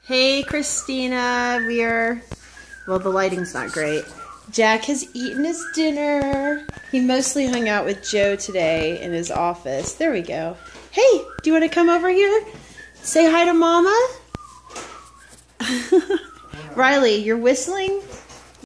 Hey, Christina. Well, the lighting's not great. Jack has eaten his dinner. He mostly hung out with Joe today in his office. There we go. Hey, do you want to come over here? Say hi to Mama. Riley, you're whistling?